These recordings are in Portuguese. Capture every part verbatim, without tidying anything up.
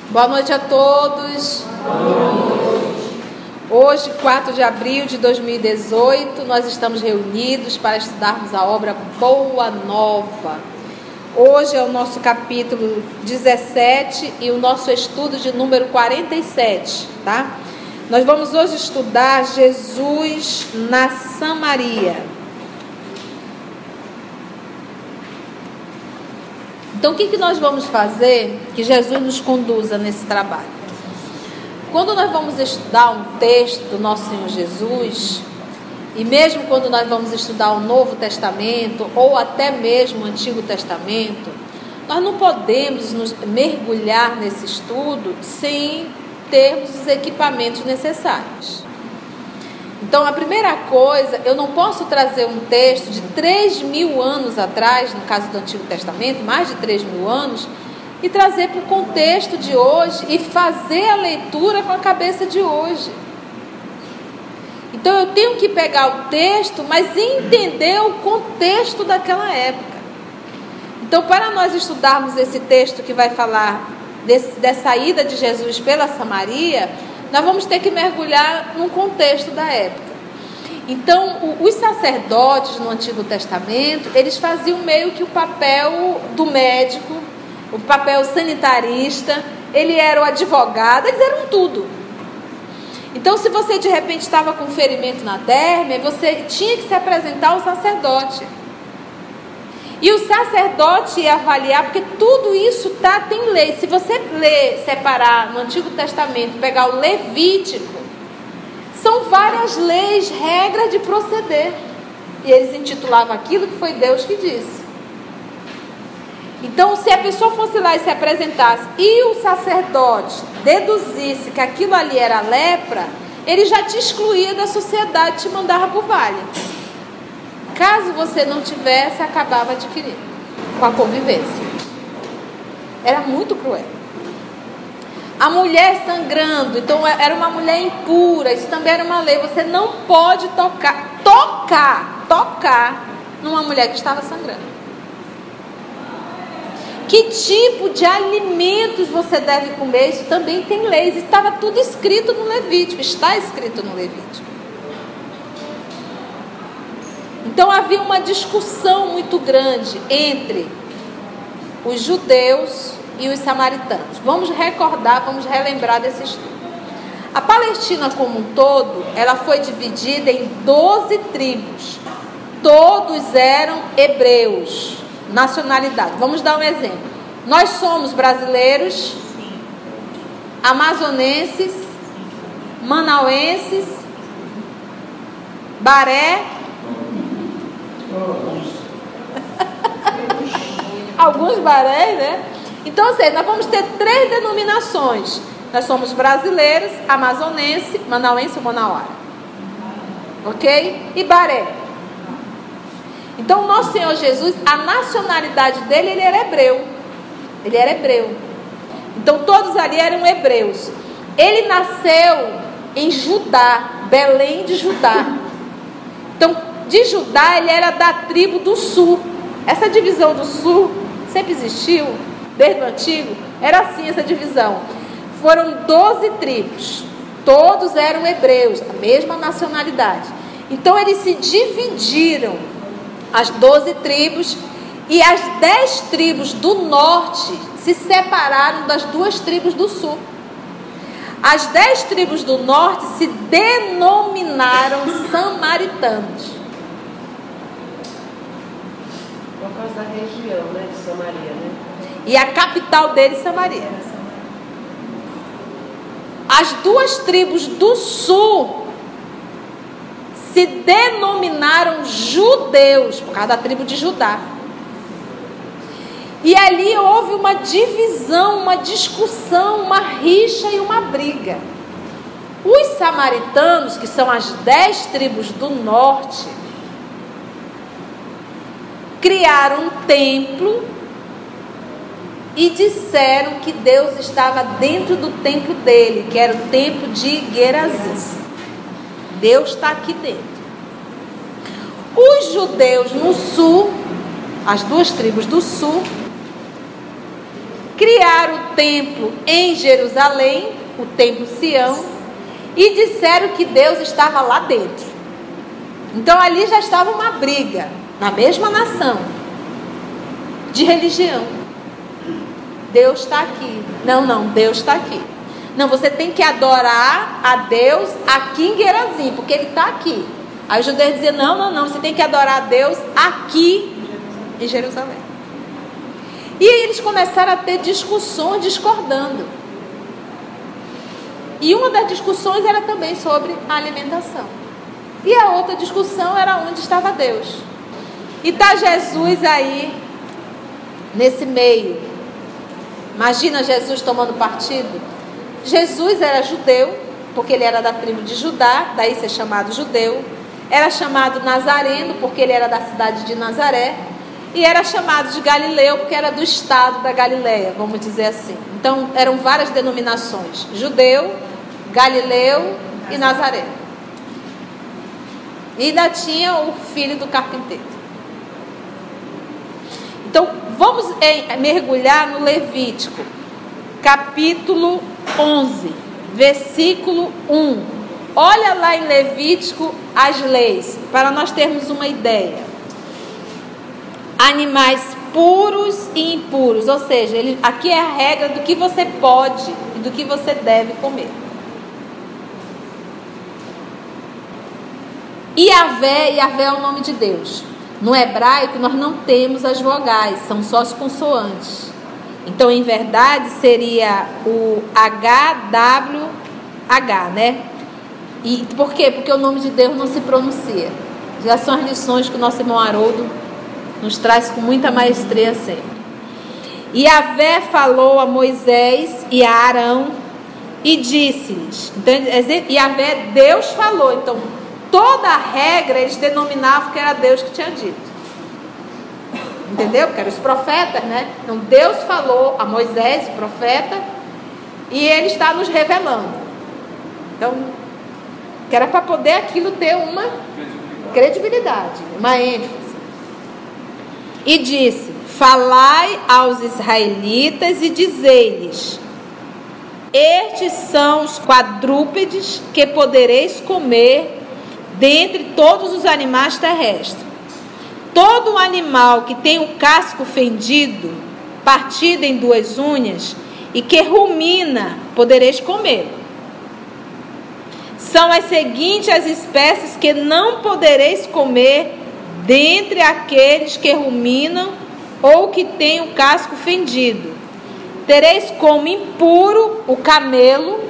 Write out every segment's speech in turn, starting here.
Boa noite a todos. Hoje, quatro de abril de dois mil e dezoito, nós estamos reunidos para estudarmos a obra Boa Nova. Hoje é o nosso capítulo dezessete e o nosso estudo de número quarenta e sete, tá? Nós vamos hoje estudar Jesus na Samaria. Então, o que, que nós vamos fazer que Jesus nos conduza nesse trabalho? Quando nós vamos estudar um texto do nosso Senhor Jesus, e mesmo quando nós vamos estudar o Novo Testamento, ou até mesmo o Antigo Testamento, nós não podemos nos mergulhar nesse estudo sem termos os equipamentos necessários. Então, a primeira coisa, eu não posso trazer um texto de três mil anos atrás, no caso do Antigo Testamento, mais de três mil anos, e trazer para o contexto de hoje e fazer a leitura com a cabeça de hoje. Então, eu tenho que pegar o texto, mas entender o contexto daquela época. Então, para nós estudarmos esse texto que vai falar desse, dessa ida de Jesus pela Samaria, nós vamos ter que mergulhar num contexto da época. Então, o, os sacerdotes no Antigo Testamento, eles faziam meio que o papel do médico, o papel sanitarista, ele era o advogado, eles eram tudo. Então, se você de repente estava com um ferimento na derme, você tinha que se apresentar ao sacerdote. E o sacerdote ia avaliar, porque tudo isso tá, tem lei. Se você ler, separar no Antigo Testamento, pegar o Levítico, são várias leis, regras de proceder. E eles intitulavam aquilo que foi Deus que disse. Então, se a pessoa fosse lá e se apresentasse, e o sacerdote deduzisse que aquilo ali era lepra, ele já te excluía da sociedade e te mandava para o vale. Caso você não tivesse, acabava adquirindo com a convivência. Era muito cruel. A mulher sangrando, então era uma mulher impura, isso também era uma lei. Você não pode tocar, tocar, tocar numa mulher que estava sangrando. Que tipo de alimentos você deve comer, isso também tem leis. Estava tudo escrito no Levítico, está escrito no Levítico. Então havia uma discussão muito grande entre os judeus e os samaritanos. Vamos recordar, vamos relembrar desse estudo. A Palestina como um todo, ela foi dividida em doze tribos. Todos eram hebreus, nacionalidade. Vamos dar um exemplo. Nós somos brasileiros, amazonenses, manauenses, baré, alguns barés, né? Então, ou seja, nós vamos ter três denominações. Nós somos brasileiros, amazonense, manauense ou manauara. Ok? E baré. Então, o nosso Senhor Jesus, a nacionalidade dele, ele era hebreu. Ele era hebreu. Então, todos ali eram hebreus. Ele nasceu em Judá, Belém de Judá. Então, de Judá, ele era da tribo do sul. Essa divisão do sul sempre existiu, desde o antigo. Era assim essa divisão. Foram doze tribos. Todos eram hebreus, a mesma nacionalidade. Então, eles se dividiram, as doze tribos, e as dez tribos do norte se separaram das duas tribos do sul. As dez tribos do norte se denominaram samaritanos. Por causa da região, né, de Samaria, né? E a capital deles, Samaria. As duas tribos do sul se denominaram judeus, por causa da tribo de Judá. E ali houve uma divisão, uma discussão, uma rixa e uma briga. Os samaritanos, que são as dez tribos do norte, criaram um templo e disseram que Deus estava dentro do templo dele, que era o templo de Gerazim. Deus está aqui dentro. Os judeus no sul, as duas tribos do sul, criaram o templo em Jerusalém, o templo Sião, e disseram que Deus estava lá dentro. Então ali já estava uma briga, na mesma nação, de religião. Deus está aqui. Não, não, Deus está aqui. Não, você tem que adorar a Deus aqui em Gerazim, porque Ele está aqui. Aí os judeus diziam, não, não, não, você tem que adorar a Deus aqui em Jerusalém. E aí eles começaram a ter discussões discordando. E uma das discussões era também sobre a alimentação. E a outra discussão era onde estava Deus. E está Jesus aí, nesse meio. Imagina Jesus tomando partido. Jesus era judeu, porque ele era da tribo de Judá, daí ser chamado judeu. Era chamado Nazareno, porque ele era da cidade de Nazaré. E era chamado de Galileu, porque era do estado da Galileia, vamos dizer assim. Então, eram várias denominações. Judeu, Galileu e Nazaré. E ainda tinha o filho do carpinteiro. Então, vamos mergulhar no Levítico, capítulo onze, versículo um. Olha lá em Levítico as leis, para nós termos uma ideia. Animais puros e impuros, ou seja, ele, aqui é a regra do que você pode e do que você deve comer. Yahvé, Yahvé é o nome de Deus. No hebraico nós não temos as vogais, são só as consoantes. Então, em verdade, seria o H W H, né? E por quê? Porque o nome de Deus não se pronuncia. Já são as lições que o nosso irmão Haroldo nos traz com muita maestria sempre. Yahvé falou a Moisés e a Arão e disse-lhes. Então, Yahvé, Deus falou. Então, toda a regra eles denominavam que era Deus que tinha dito. Entendeu? Porque eram os profetas, né? Então Deus falou a Moisés, o profeta, e ele está nos revelando. Então, que era para poder aquilo ter uma credibilidade, uma ênfase. E disse: falai aos israelitas e dizei-lhes: estes são os quadrúpedes que podereis comer dentre todos os animais terrestres. Todo animal que tem o casco fendido, partido em duas unhas, e que rumina, podereis comer. São as seguintes as espécies que não podereis comer dentre aqueles que ruminam ou que têm o casco fendido. Tereis como impuro o camelo,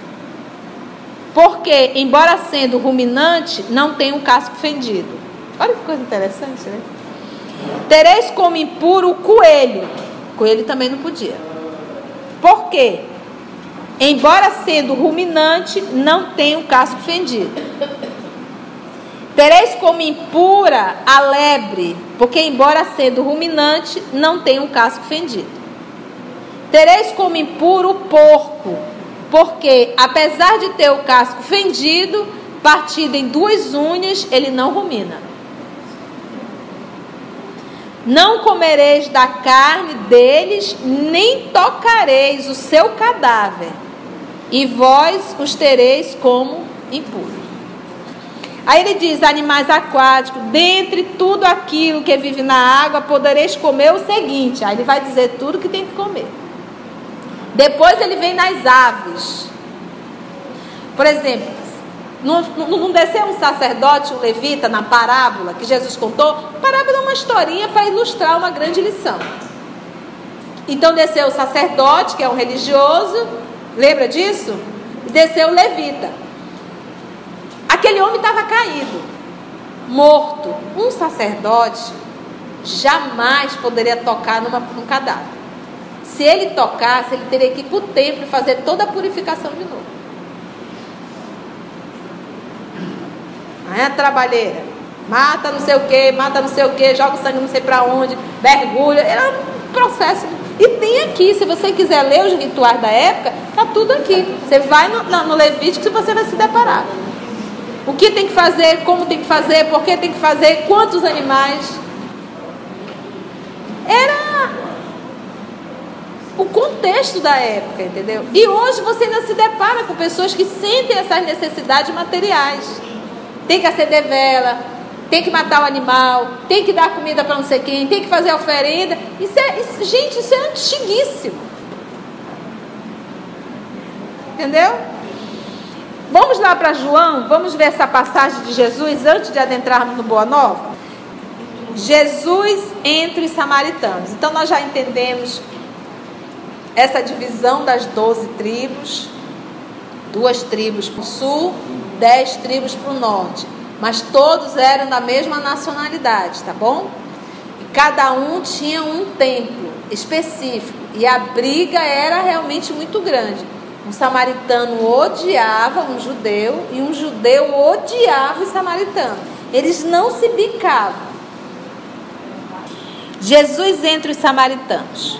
porque, embora sendo ruminante, não tem o casco fendido. Olha que coisa interessante, né? Tereis como impuro o coelho. O coelho também não podia. Por quê? Embora sendo ruminante, não tem o casco fendido. Tereis como impura a lebre, porque embora sendo ruminante, não tem o casco fendido. Tereis como impuro o porco, porque apesar de ter o casco fendido, partido em duas unhas, ele não rumina. Não comereis da carne deles, nem tocareis o seu cadáver, e vós os tereis como impuros. Aí ele diz: animais aquáticos, dentre tudo aquilo que vive na água, podereis comer o seguinte. Aí ele vai dizer tudo que tem que comer. Depois ele vem nas aves. Por exemplo, Não, não, não desceu um sacerdote, um levita, na parábola que Jesus contou? Parábola é uma historinha para ilustrar uma grande lição. Então desceu o sacerdote, que é um religioso, lembra disso? E desceu o levita. Aquele homem estava caído, morto. Um sacerdote jamais poderia tocar numa, num cadáver. Se ele tocasse, ele teria que ir para o templo e fazer toda a purificação de novo. É a trabalheira, mata não sei o que, mata não sei o que, joga o sangue não sei para onde, mergulha, era um processo. E tem aqui, se você quiser ler os rituais da época, está tudo aqui. Você vai no, no Levítico e você vai se deparar. O que tem que fazer, como tem que fazer, por que tem que fazer, quantos animais. Era o contexto da época, entendeu? E hoje você ainda se depara com pessoas que sentem essas necessidades materiais. Tem que acender vela, tem que matar o animal, tem que dar comida para não sei quem, tem que fazer oferenda. Isso é, isso, gente, isso é antiguíssimo. Entendeu? Vamos lá para João, vamos ver essa passagem de Jesus antes de adentrarmos no Boa Nova. Jesus entre os samaritanos. Então nós já entendemos essa divisão das doze tribos. Duas tribos para o sul, dez tribos para o norte. Mas todos eram da mesma nacionalidade, tá bom? E cada um tinha um templo específico. E a briga era realmente muito grande. Um samaritano odiava um judeu e um judeu odiava os samaritanos. Eles não se bicavam. Jesus entre os samaritanos.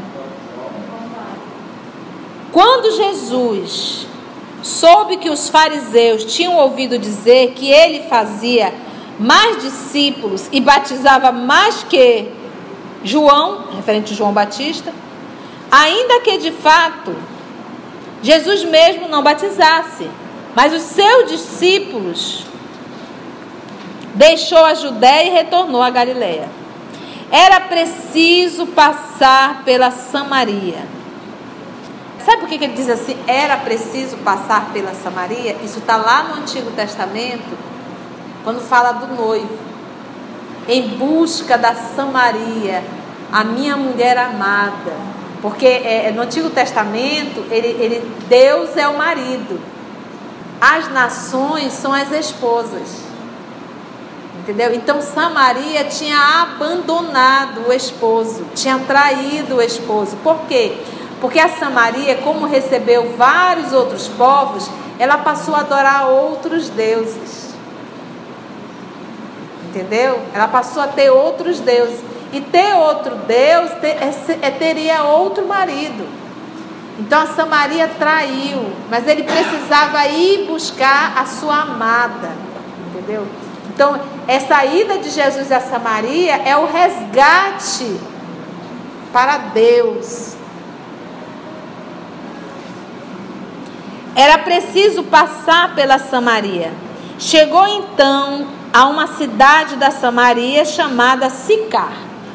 Quando Jesus soube que os fariseus tinham ouvido dizer que ele fazia mais discípulos e batizava mais que João, referente a João Batista, ainda que de fato Jesus mesmo não batizasse, mas os seus discípulos, deixou a Judéia e retornou a Galiléia. Era preciso passar pela Samaria. Sabe por que ele diz assim? Era preciso passar pela Samaria? Isso está lá no Antigo Testamento, quando fala do noivo. Em busca da Samaria, a minha mulher amada. Porque é, no Antigo Testamento, ele, ele, Deus é o marido. As nações são as esposas. Entendeu? Então Samaria tinha abandonado o esposo, tinha traído o esposo. Por quê? Porque a Samaria, como recebeu vários outros povos, ela passou a adorar outros deuses. Entendeu? Ela passou a ter outros deuses. E ter outro Deus ter, é, teria outro marido. Então a Samaria traiu, mas ele precisava ir buscar a sua amada. Entendeu? Então, essa ida de Jesus a Samaria é o resgate para Deus. Era preciso passar pela Samaria. Chegou então a uma cidade da Samaria chamada Sicar,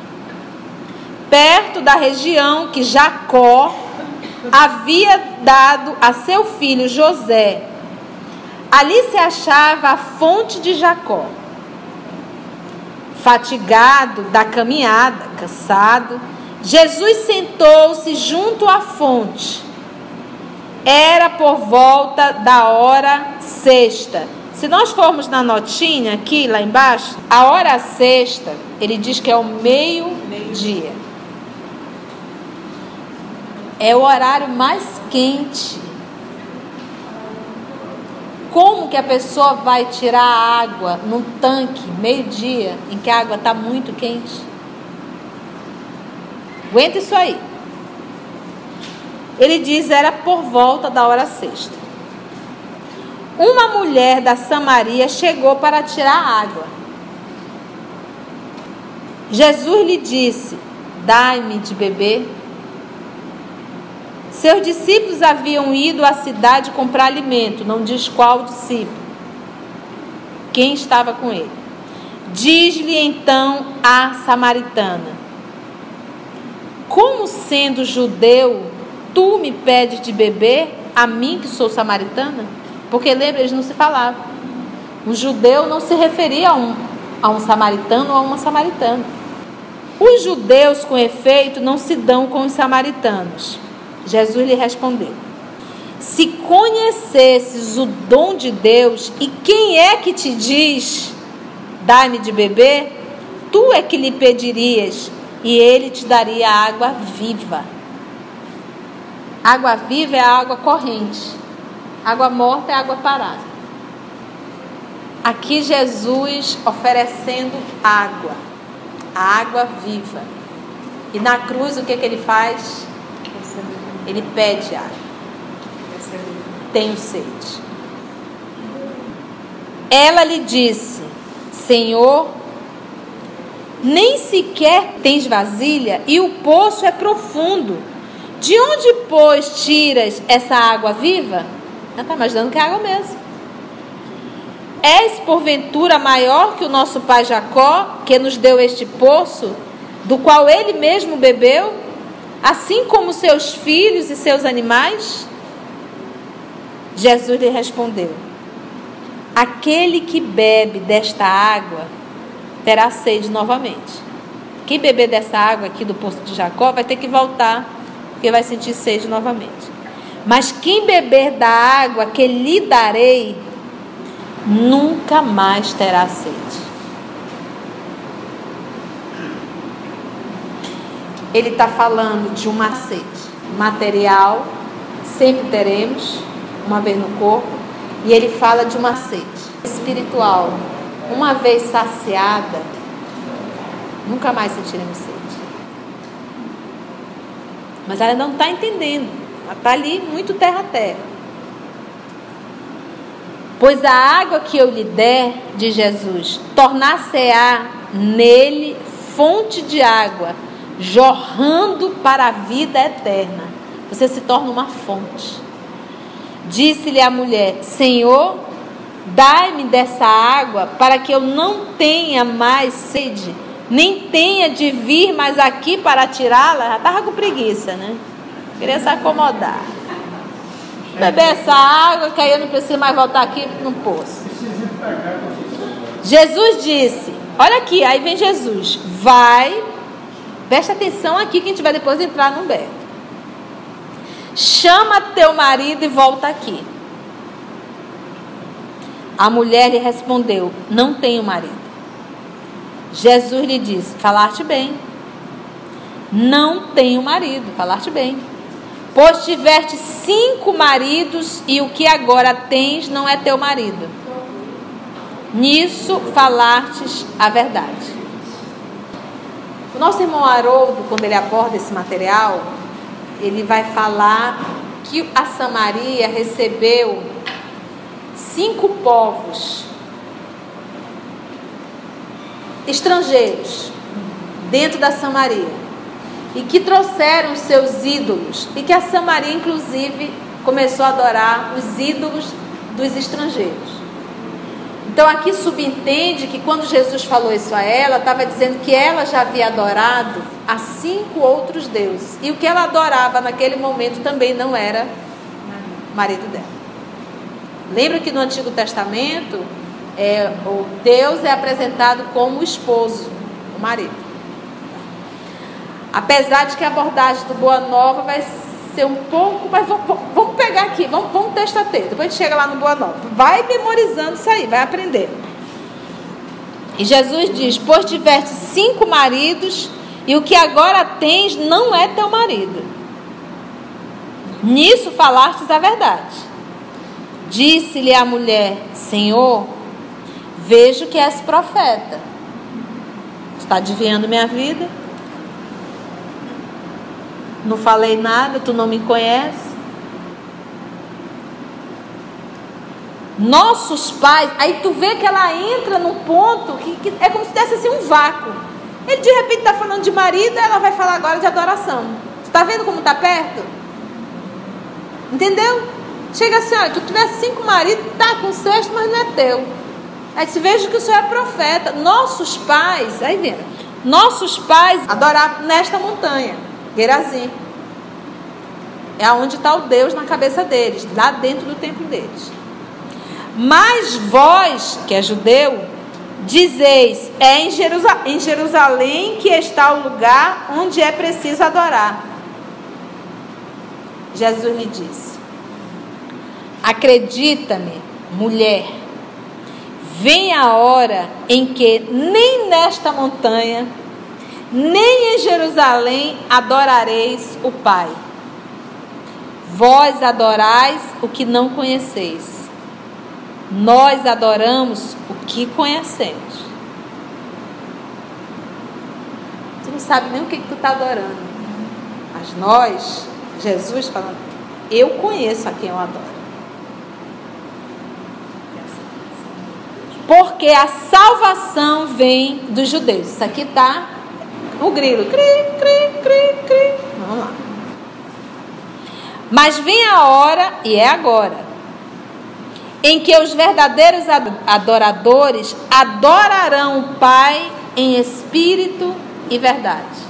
perto da região que Jacó havia dado a seu filho José. Ali se achava a fonte de Jacó. Fatigado da caminhada, cansado, Jesus sentou-se junto à fonte. Era por volta da hora sexta. Se nós formos na notinha aqui, lá embaixo, a hora sexta, ele diz que é o meio-dia. É o horário mais quente. Como que a pessoa vai tirar a água num tanque, meio-dia, em que a água está muito quente? Aguenta isso aí. Ele diz, era por volta da hora sexta. Uma mulher da Samaria chegou para tirar água. Jesus lhe disse, dai-me de beber. Seus discípulos haviam ido à cidade comprar alimento, não diz qual discípulo, quem estava com ele. Diz-lhe então a samaritana, como sendo judeu, tu me pedes de beber, a mim que sou samaritana? Porque lembra, eles não se falavam. Um judeu não se referia a um, a um samaritano ou a uma samaritana. Os judeus, com efeito, não se dão com os samaritanos. Jesus lhe respondeu, se conhecesses o dom de Deus, e quem é que te diz, dá-me de beber, tu é que lhe pedirias, e ele te daria água viva. Água viva é a água corrente, água morta é água parada. Aqui Jesus oferecendo água, a água viva. E na cruz o que, que ele faz? Ele pede água. Tenho sede. Ela lhe disse, Senhor, nem sequer tens vasilha e o poço é profundo. De onde, pois, tiras essa água viva? Ela está imaginando que é água mesmo. És, porventura, maior que o nosso pai Jacó, que nos deu este poço, do qual ele mesmo bebeu, assim como seus filhos e seus animais? Jesus lhe respondeu: aquele que bebe desta água terá sede novamente. Quem beber dessa água aqui do poço de Jacó vai ter que voltar, porque vai sentir sede novamente. Mas quem beber da água que lhe darei, nunca mais terá sede. Ele está falando de uma sede material, sempre teremos, uma vez no corpo. E ele fala de uma sede espiritual, uma vez saciada, nunca mais sentiremos sede. Mas ela não está entendendo, ela está ali muito terra a terra. Pois a água que eu lhe der, de Jesus, tornar-se-á nele fonte de água, jorrando para a vida eterna. Você se torna uma fonte. Disse-lhe a mulher: Senhor, dai-me dessa água, para que eu não tenha mais sede, nem tenha de vir mais aqui para tirá-la. Já estava com preguiça, né? Queria se acomodar. Beber essa água, que aí eu não preciso mais voltar aqui no poço. Jesus disse, olha aqui, aí vem Jesus, vai, presta atenção aqui que a gente vai depois entrar no Beto. Chama teu marido e volta aqui. A mulher lhe respondeu: não tenho marido. Jesus lhe disse: falaste bem. Não tenho marido, falaste bem. Pois tiveste cinco maridos e o que agora tens não é teu marido. Nisso falastes a verdade. O nosso irmão Haroldo, quando ele aborda esse material, ele vai falar que a Samaria recebeu cinco povos estrangeiros dentro da Samaria e que trouxeram seus ídolos e que a Samaria inclusive começou a adorar os ídolos dos estrangeiros. Então aqui subentende que quando Jesus falou isso a ela, estava dizendo que ela já havia adorado a cinco outros deuses. E o que ela adorava naquele momento também não era marido dela. Lembra que no Antigo Testamento, é, o Deus é apresentado como o esposo, o marido. Apesar de que a abordagem do Boa Nova vai ser um pouco, mas vamos, vamos pegar aqui, vamos, vamos testar texto, depois a gente chega lá no Boa Nova, vai memorizando isso aí, vai aprendendo. E Jesus diz: pois tiveste cinco maridos e o que agora tens não é teu marido. Nisso falastes a verdade. Disse-lhe a mulher: Senhor, vejo que és profeta. Está adivinhando minha vida? Não falei nada, tu não me conhece. Nossos pais, aí tu vê que ela entra num ponto que, que é como se desse assim um vácuo. Ele de repente está falando de marido, ela vai falar agora de adoração. Tu está vendo como está perto? Entendeu? Chega assim, olha, tu tivesse cinco maridos, tá com sexto, mas não é teu. Aí se veja que o senhor é profeta. Nossos pais, aí vendo, nossos pais adoravam nesta montanha, Gerazim. É onde está o Deus na cabeça deles, lá dentro do templo deles. Mas vós, que é judeu, dizeis: é em Jerusalém, em Jerusalém que está o lugar onde é preciso adorar. Jesus lhe disse: acredita-me, mulher, vem a hora em que nem nesta montanha, nem em Jerusalém adorareis o Pai. Vós adorais o que não conheceis. Nós adoramos o que conhecemos. Tu não sabe nem o que, que tu está adorando. Mas nós, Jesus falando, eu conheço a quem eu adoro. Porque a salvação vem dos judeus. Isso aqui está o grilo. Cri, cri, cri, cri. Vamos lá. Mas vem a hora, e é agora, em que os verdadeiros adoradores adorarão o Pai em espírito e verdade.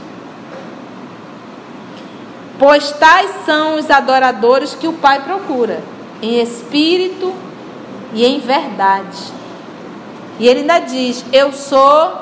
Pois tais são os adoradores que o Pai procura, em espírito e em verdade. E ele ainda diz: eu sou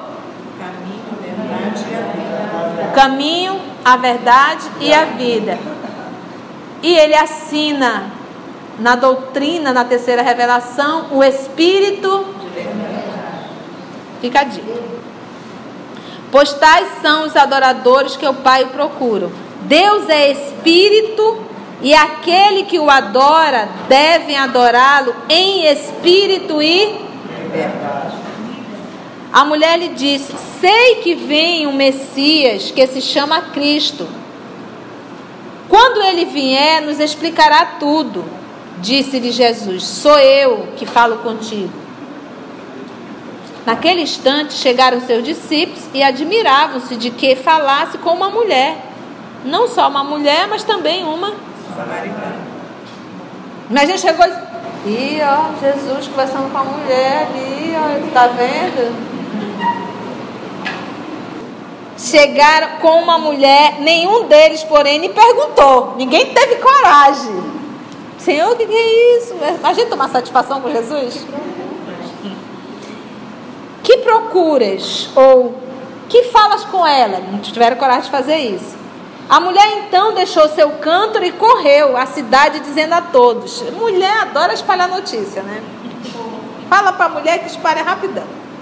o caminho, a verdade e a vida. E ele assina na doutrina, na terceira revelação, o espírito de verdade. Fica a dica. Pois tais são os adoradores que o Pai procura. Deus é espírito e aquele que o adora deve adorá-lo em espírito e verdade. A mulher lhe disse: sei que vem um Messias que se chama Cristo. Quando ele vier, nos explicará tudo. Disse-lhe Jesus: sou eu que falo contigo. Naquele instante chegaram seus discípulos e admiravam-se de que falasse com uma mulher. Não só uma mulher, mas também uma samaritana. Mas a gente chegou e ih, ó, Jesus conversando com a mulher ali, ó, tá vendo? Chegaram com uma mulher, nenhum deles, porém, lhe perguntou. Ninguém teve coragem. Senhor, o que, que é isso? Imagina tomar satisfação com Jesus. Que procuras? Ou que falas com ela? Não tiveram coragem de fazer isso. A mulher então deixou seu cântaro e correu à cidade dizendo a todos. Mulher adora espalhar notícia, né? Fala para a mulher que espalha rapidão.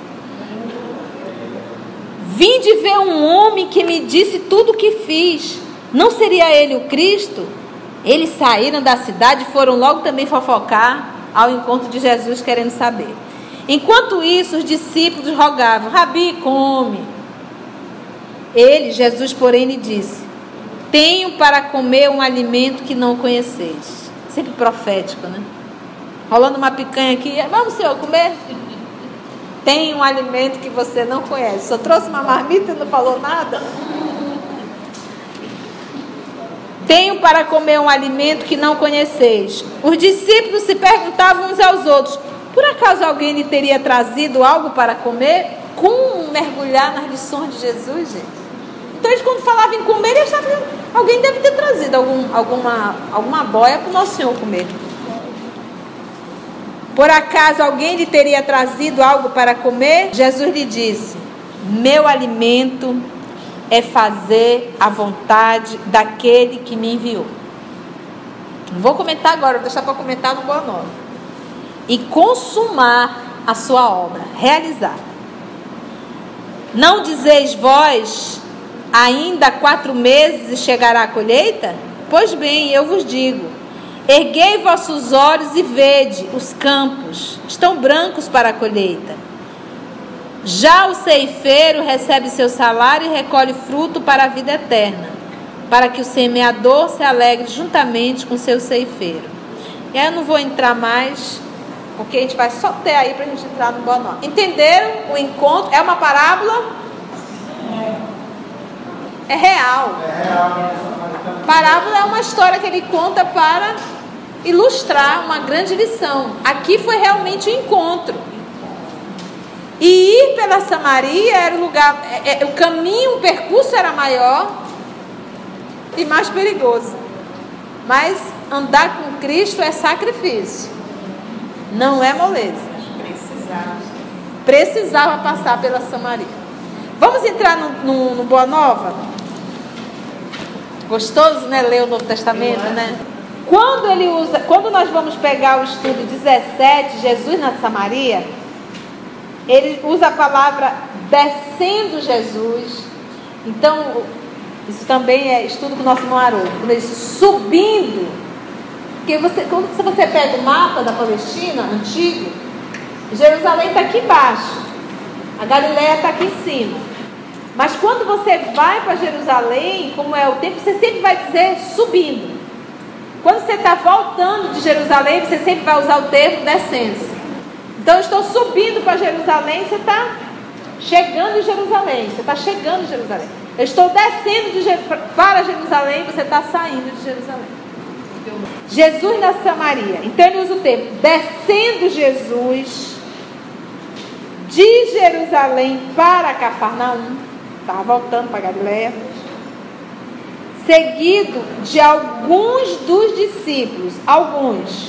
Vim de ver um homem que me disse tudo o que fiz. Não seria ele o Cristo? Eles saíram da cidade e foram logo também fofocar ao encontro de Jesus, querendo saber. Enquanto isso, os discípulos rogavam: Rabi, come. Ele, Jesus, porém, lhe disse: tenho para comer um alimento que não conheceis. Sempre profético, né? Rolando uma picanha aqui: vamos, Senhor, comer? Tem um alimento que você não conhece. Só trouxe uma marmita e não falou nada. Tenho para comer um alimento que não conheceis. Os discípulos se perguntavam uns aos outros: por acaso alguém lhe teria trazido algo para comer? Como mergulhar nas lições de Jesus, gente? Então eles, quando falavam em comer, eles estavam, alguém deve ter trazido algum, alguma, alguma boia para o nosso Senhor comer. Por acaso alguém lhe teria trazido algo para comer? Jesus lhe disse: meu alimento é fazer a vontade daquele que me enviou. Não vou comentar agora, vou deixar para comentar no Boa Nova. E consumar a sua obra, realizar. Não dizeis vós, ainda há quatro meses e chegará a colheita? Pois bem, eu vos digo: erguei vossos olhos e vede, os campos estão brancos para a colheita. Já o ceifeiro recebe seu salário e recolhe fruto para a vida eterna, para que o semeador se alegre juntamente com seu ceifeiro. E aí eu não vou entrar mais, porque a gente vai só ter aí para a gente entrar no Boa Nova. Entenderam o encontro? É uma parábola? É real. Parábola é uma história que ele conta para ilustrar uma grande lição. Aqui foi realmente um encontro. E ir pela Samaria era o lugar, é, é, o caminho, o percurso era maior e mais perigoso. Mas andar com Cristo é sacrifício, não é moleza. Precisava. Precisava passar pela Samaria. Vamos entrar no, no, no Boa Nova? Gostoso, né? Ler o Novo Testamento, né? Quando ele usa, quando nós vamos pegar o estudo dezessete, Jesus na Samaria, ele usa a palavra descendo Jesus. Então, isso também é estudo com o nosso irmão Haroldo. Quando ele diz subindo, porque você, quando você pega o mapa da Palestina antigo, Jerusalém está aqui embaixo, a Galileia está aqui em cima. Mas quando você vai para Jerusalém, como é o tempo, você sempre vai dizer subindo. Quando você está voltando de Jerusalém, você sempre vai usar o termo descendo. Então eu estou subindo para Jerusalém, você está chegando em Jerusalém, você está chegando em Jerusalém. Eu estou descendo de, para Jerusalém, você está saindo de Jerusalém. Jesus na Samaria. Então ele usa o termo descendo Jesus de Jerusalém para Cafarnaum, estava voltando para Galileia, seguido de alguns dos discípulos, alguns,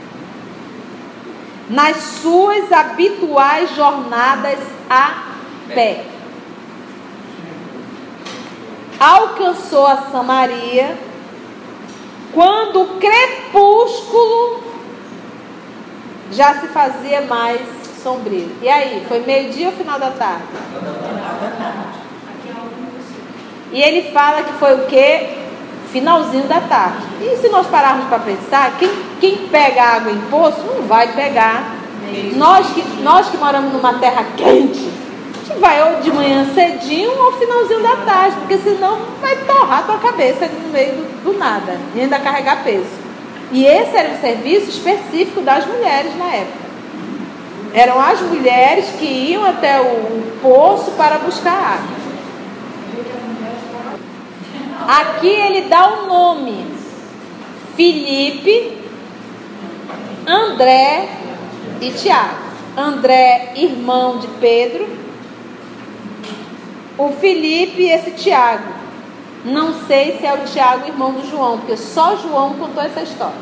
nas suas habituais jornadas a pé. Alcançou a Samaria quando o crepúsculo já se fazia mais sombrio. E aí, foi meio-dia ou final da tarde? E ele fala que foi o quê? Finalzinho da tarde. E se nós pararmos para pensar, quem, quem pega água em poço não vai pegar. Nós que, nós que moramos numa terra quente, a gente vai ou de manhã cedinho ou finalzinho da tarde, porque senão vai torrar a tua cabeça no meio do, do nada, e ainda carregar peso. E esse era o serviço específico das mulheres na época. Eram as mulheres que iam até o poço para buscar água. Aqui ele dá o nome: Filipe, André e Tiago. André, irmão de Pedro. O Filipe e esse Tiago. Não sei se é o Tiago, irmão do João, porque só João contou essa história.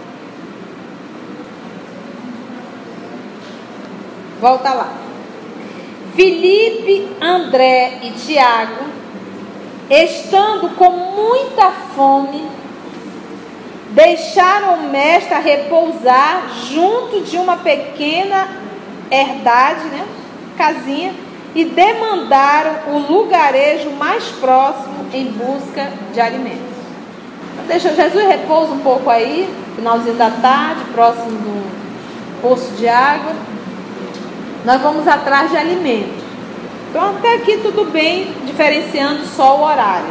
Volta lá. Filipe, André e Tiago, estando com muita fome, deixaram o mestre a repousar junto de uma pequena herdade, né, casinha, e demandaram o lugarejo mais próximo em busca de alimentos. Deixa Jesus repousa um pouco aí, finalzinho da tarde, próximo do poço de água. Nós vamos atrás de alimento. Então até aqui tudo bem, diferenciando só o horário.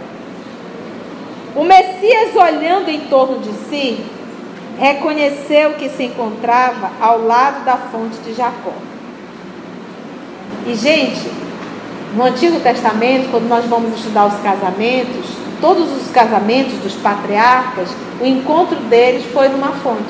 O Messias, olhando em torno de si, reconheceu que se encontrava ao lado da fonte de Jacó. E gente, no Antigo Testamento, quando nós vamos estudar os casamentos, todos os casamentos dos patriarcas, o encontro deles foi numa fonte.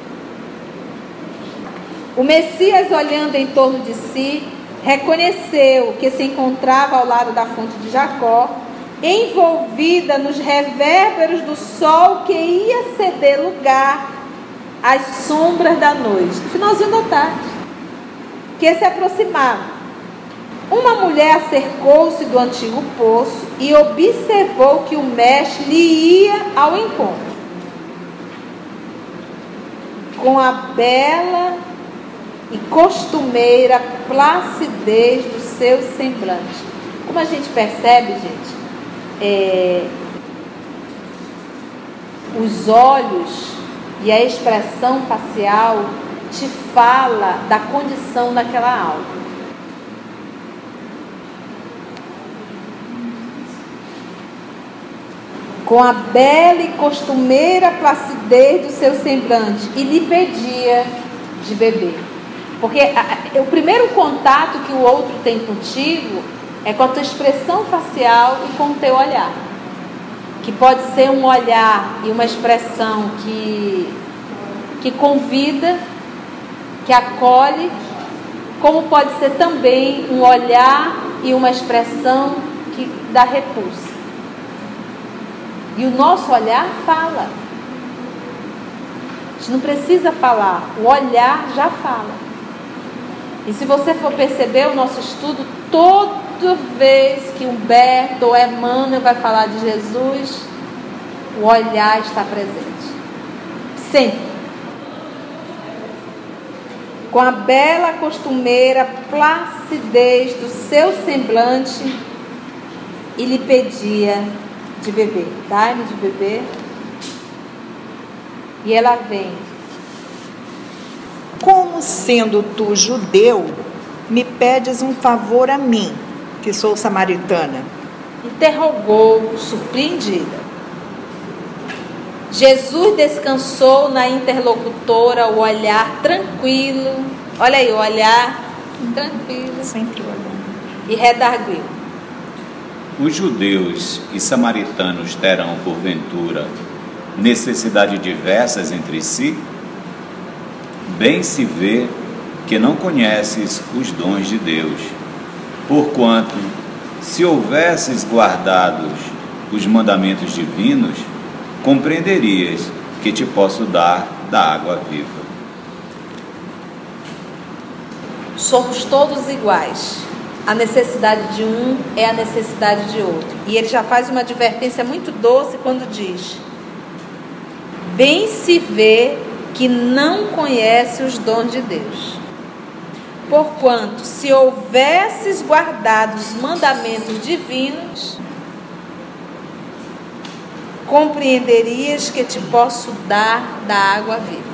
O Messias, olhando em torno de si, reconheceu que se encontrava ao lado da fonte de Jacó, envolvida nos revérberos do sol que ia ceder lugar às sombras da noite, no finalzinho da tarde, que se aproximava. Uma mulher acercou-se do antigo poço e observou que o mestre lhe ia ao encontro. Com a bela e costumeira placidez do seu semblante. Como a gente percebe, gente, é, os olhos e a expressão facial te fala da condição daquela alma. Com a bela e costumeira placidez do seu semblante, e lhe pedia de beber. Porque a, a, o primeiro contato que o outro tem contigo é com a tua expressão facial e com o teu olhar. Que pode ser um olhar e uma expressão que, que convida, que acolhe, como pode ser também um olhar e uma expressão que dá repulsa. E o nosso olhar fala. A gente não precisa falar, o olhar já fala. E se você for perceber o nosso estudo, toda vez que Humberto ou Emmanuel vai falar de Jesus, o olhar está presente. Sempre. Com a bela costumeira placidez do seu semblante, e lhe pedia de beber. Dai-me de beber. E ela vem. Como sendo tu judeu, me pedes um favor a mim, que sou samaritana? Interrogou, surpreendida. Jesus descansou na interlocutora o olhar tranquilo. Olha aí, o olhar tranquilo. Sempre olhando. E redarguiu. Os judeus e samaritanos terão, porventura, necessidade diversas entre si? Bem se vê que não conheces os dons de Deus, porquanto, se houvesses guardados os mandamentos divinos, compreenderias que te posso dar da água viva. Somos todos iguais. A necessidade de um é a necessidade de outro. E ele já faz uma advertência muito doce quando diz: bem se vê que não conhece os dons de Deus. Porquanto, se houvesses guardado os mandamentos divinos, compreenderias que te posso dar da água viva.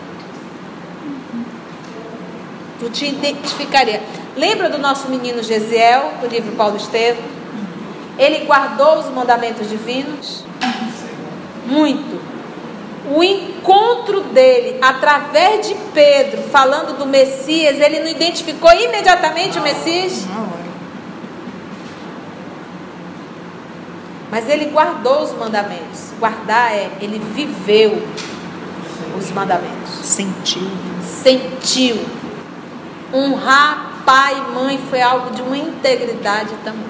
Tu te identificaria. Lembra do nosso menino Gesiel, do livro Paulo Estevam? Ele guardou os mandamentos divinos? Muito. O encontro dele, através de Pedro, falando do Messias, ele não identificou imediatamente o Messias? Mas ele guardou os mandamentos. Guardar é, ele viveu os mandamentos. Sentiu. Sentiu. Honrar pai e mãe foi algo de uma integridade também.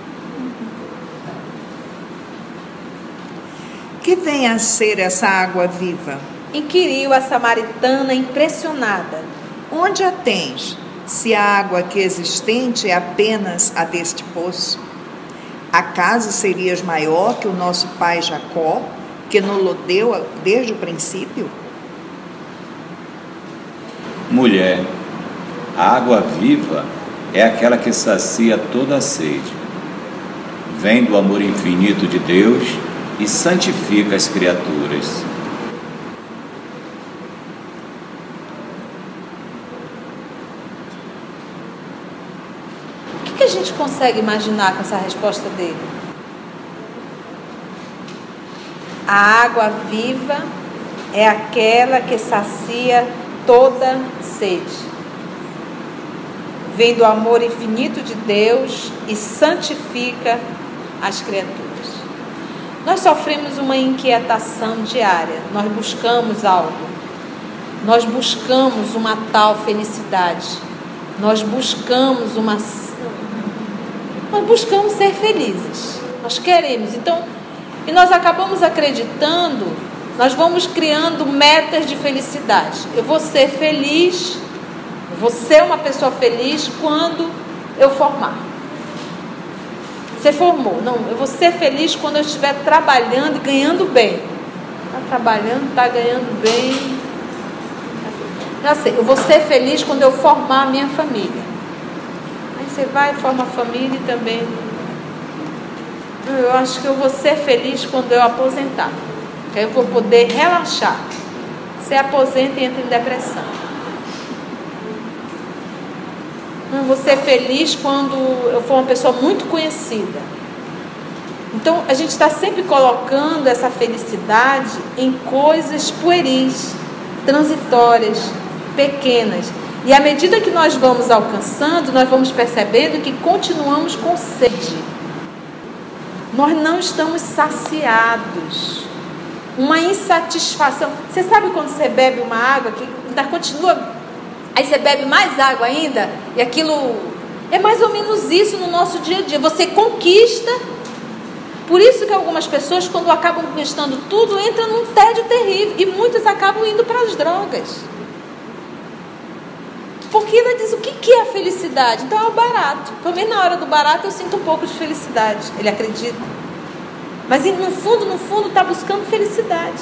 Que vem a ser essa água viva? Inquiriu a samaritana impressionada. Onde a tens, se a água aqui existente é apenas a deste poço? Acaso serias maior que o nosso pai Jacó, que nos deu desde o princípio? Mulher, a água viva é aquela que sacia toda a sede. Vem do amor infinito de Deus e santifica as criaturas. O que, que a gente consegue imaginar com essa resposta dele? A água viva é aquela que sacia toda sede. Vem do amor infinito de Deus e santifica as criaturas. Nós sofremos uma inquietação diária, nós buscamos algo, nós buscamos uma tal felicidade, nós buscamos uma... Nós buscamos ser felizes, nós queremos, então, e nós acabamos acreditando, nós vamos criando metas de felicidade. Eu vou ser feliz, eu vou ser uma pessoa feliz quando eu formar. Você formou, não, eu vou ser feliz quando eu estiver trabalhando e ganhando bem. Está trabalhando, está ganhando bem. Já sei, eu vou ser feliz quando eu formar a minha família. Aí você vai, forma a família e também... Eu acho que eu vou ser feliz quando eu aposentar. Que aí eu vou poder relaxar. Você aposenta e entra em depressão. Eu vou ser feliz quando eu for uma pessoa muito conhecida. Então, a gente está sempre colocando essa felicidade em coisas pueris, transitórias, pequenas. E à medida que nós vamos alcançando, nós vamos percebendo que continuamos com sede. Nós não estamos saciados. Uma insatisfação. Você sabe quando você bebe uma água que ainda continua... Aí você bebe mais água ainda, e aquilo é mais ou menos isso no nosso dia a dia. Você conquista, por isso que algumas pessoas, quando acabam conquistando tudo, entram num tédio terrível, e muitas acabam indo para as drogas. Porque ela diz, o que é a felicidade? Então é o barato. Também na hora do barato eu sinto um pouco de felicidade, ele acredita. Mas no fundo, no fundo, está buscando felicidade.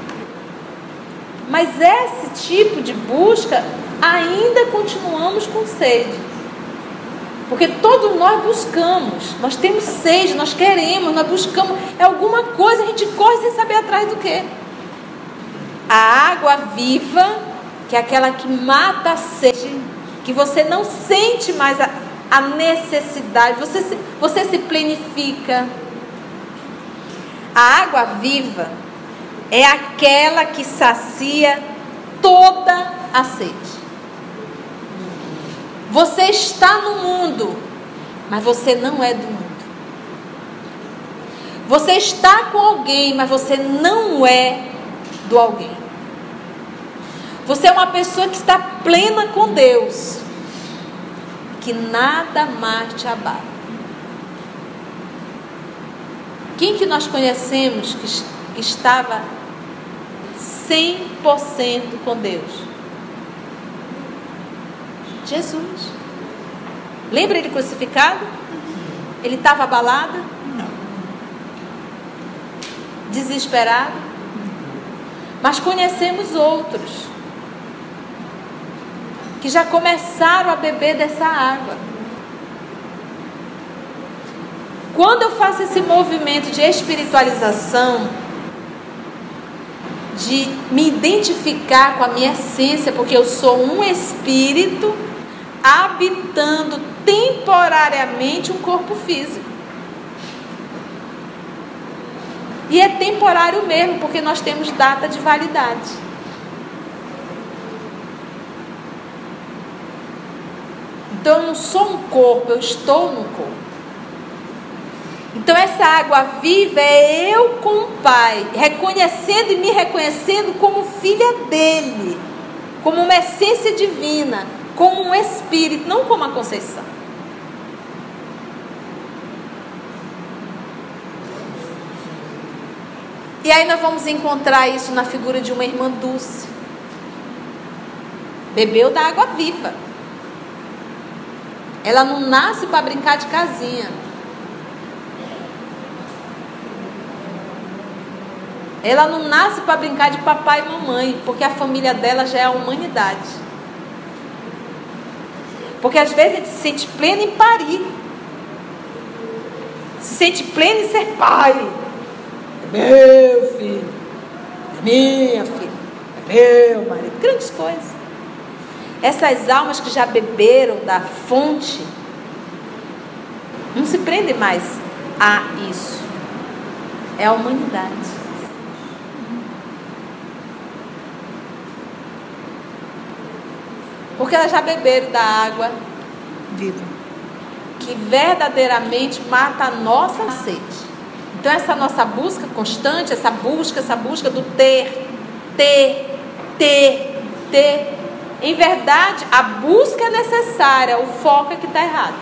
Mas esse tipo de busca... ainda continuamos com sede, porque todos nós buscamos, nós temos sede, nós queremos, nós buscamos, é alguma coisa, a gente corre sem saber atrás do que. A água viva, que é aquela que mata a sede, que você não sente mais a, a necessidade, você se, você se plenifica. A água viva é aquela que sacia toda a sede. Você está no mundo, mas você não é do mundo. Você está com alguém, mas você não é do alguém. Você é uma pessoa que está plena com Deus, que nada mais te abala. Quem que nós conhecemos que estava cem por cento com Deus? Jesus. Lembra ele crucificado? Ele estava abalado? Não. Desesperado? Mas conhecemos outros que já começaram a beber dessa água. Quando eu faço esse movimento de espiritualização, de me identificar com a minha essência, porque eu sou um espírito habitando temporariamente um corpo físico. E é temporário mesmo, porque nós temos data de validade. Então eu não sou um corpo, eu estou no corpo. Então essa água viva é eu com o Pai, reconhecendo e me reconhecendo como filha dele, como uma essência divina, como um espírito, não como a Conceição. E aí nós vamos encontrar isso na figura de uma irmã Dulce. Bebeu da água viva. Ela não nasce para brincar de casinha. Ela não nasce para brincar de papai e mamãe, porque a família dela já é a humanidade. Porque às vezes a gente se sente pleno em parir. Se sente pleno em ser pai. É meu filho. É minha filha. É meu marido. Grandes coisas. Essas almas que já beberam da fonte não se prendem mais a isso. É a humanidade. Porque elas já beberam da água viva, que verdadeiramente mata a nossa sede. Então essa nossa busca constante, essa busca, essa busca do ter, ter, ter, ter. Em verdade, a busca é necessária, o foco é que está errado.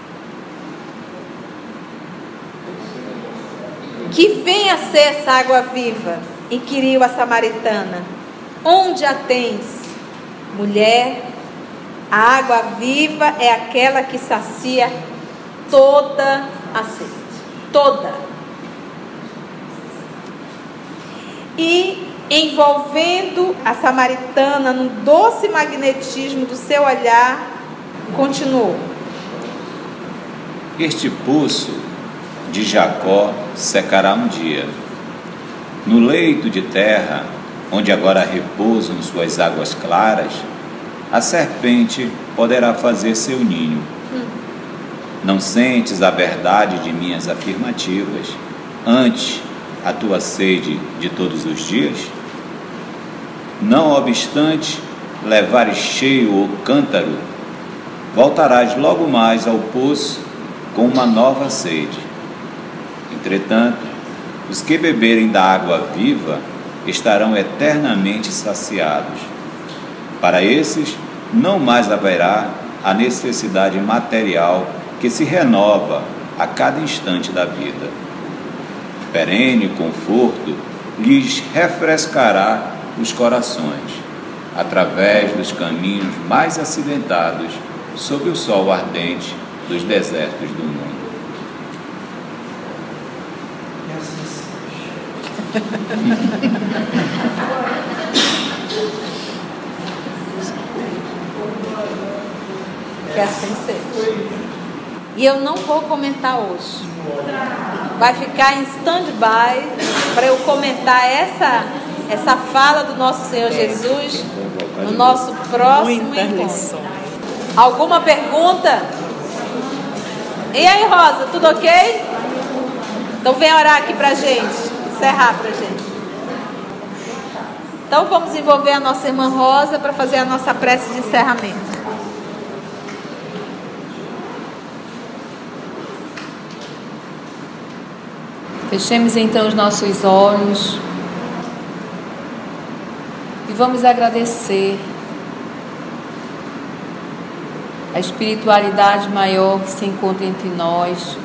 Que venha ser essa água viva, inquiriu a samaritana. Onde a tens, mulher? A água viva é aquela que sacia toda a sede. Toda. E envolvendo a samaritana no doce magnetismo do seu olhar, continuou. Este poço de Jacó secará um dia. No leito de terra, onde agora repousam suas águas claras, a serpente poderá fazer seu ninho. Hum. Não sentes a verdade de minhas afirmativas, antes a tua sede de todos os dias? Não obstante levares cheio o cântaro, voltarás logo mais ao poço com uma nova sede. Entretanto, os que beberem da água viva estarão eternamente saciados. Para esses, não mais haverá a necessidade material que se renova a cada instante da vida. Perene conforto lhes refrescará os corações, através dos caminhos mais acidentados, sob o sol ardente dos desertos do mundo. Que assim seja. E eu não vou comentar hoje. Vai ficar em stand-by para eu comentar essa, essa fala do nosso Senhor Jesus no nosso próximo encontro. Alguma pergunta? E aí, Rosa, tudo ok? Então vem orar aqui pra gente, encerrar pra gente. Então vamos envolver a nossa irmã Rosa para fazer a nossa prece de encerramento. Fechemos então os nossos olhos. vamos agradecer a espiritualidade maior que se encontra entre nós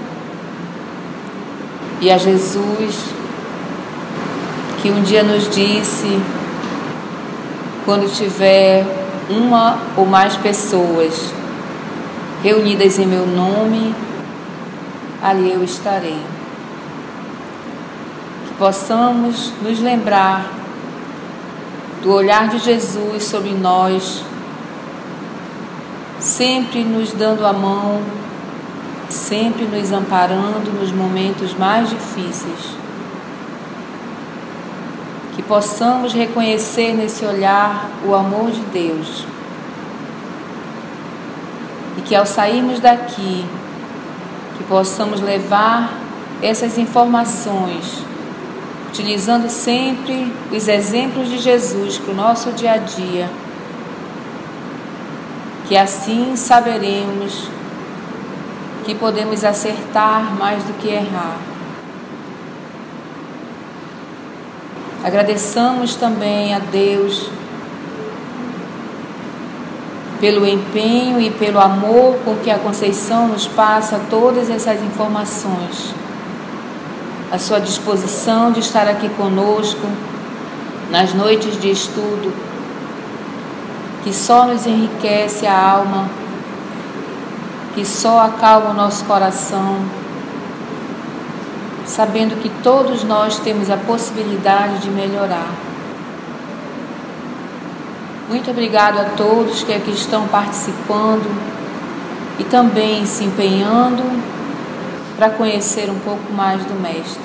e a Jesus, que um dia nos disse: quando tiver uma ou mais pessoas reunidas em meu nome, ali eu estarei. Que possamos nos lembrar do olhar de Jesus sobre nós, sempre nos dando a mão, sempre nos amparando nos momentos mais difíceis. Que possamos reconhecer nesse olhar o amor de Deus. E que ao sairmos daqui, que possamos levar essas informações, utilizando sempre os exemplos de Jesus para o nosso dia a dia, que assim saberemos que podemos acertar mais do que errar. Agradeçamos também a Deus pelo empenho e pelo amor com que a Conceição nos passa todas essas informações, a sua disposição de estar aqui conosco nas noites de estudo, que só nos enriquece a alma, que só acalma o nosso coração, sabendo que todos nós temos a possibilidade de melhorar. Muito obrigado a todos que aqui estão participando e também se empenhando para conhecer um pouco mais do Mestre.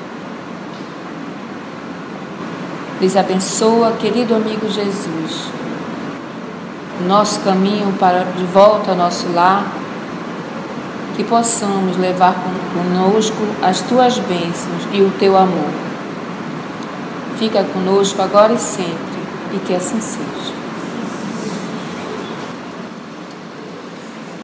Lhes abençoa, querido amigo Jesus, o nosso caminho para de volta ao nosso lar, que possamos levar conosco as tuas bênçãos e o teu amor. Fica conosco agora e sempre, e que assim seja.